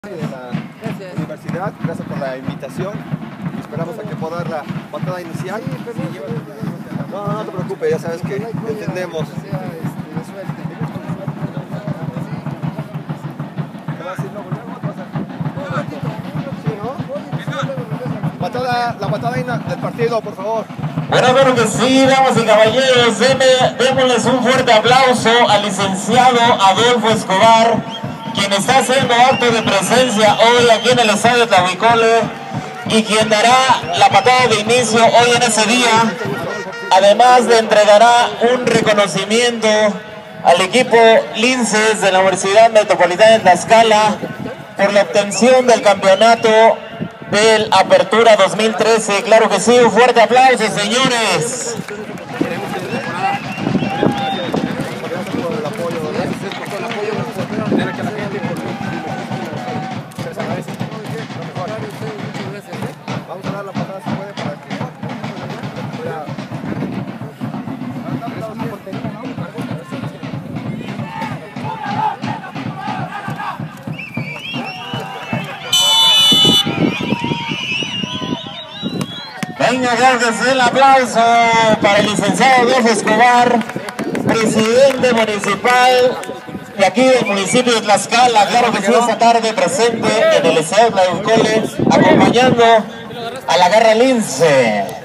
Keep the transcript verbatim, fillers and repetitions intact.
de la universidad, gracias por la invitación y esperamos a que pueda dar la patada inicial. No, no, no te preocupes, ya sabes que entendemos. Patada, la patada del partido, por favor. Bueno, bueno que sí, damas y caballeros, deme, démosles un fuerte aplauso al licenciado Adolfo Escobar, quien está haciendo acto de presencia hoy aquí en el Estadio Tlahuicole y quien dará la patada de inicio hoy en ese día. Además le entregará un reconocimiento al equipo Linces de la Universidad Metropolitana de Tlaxcala por la obtención del campeonato del Apertura dos mil trece. Claro que sí, un fuerte aplauso, señores. Vamos a dar la patada si puede para que... Venga, gracias, el aplauso para el licenciado Adolfo Escobar, presidente municipal de aquí del municipio de Tlaxcala. Claro que sí, esta tarde presente en el Estadio Tlahuicole, acompañando a la Garra Lince.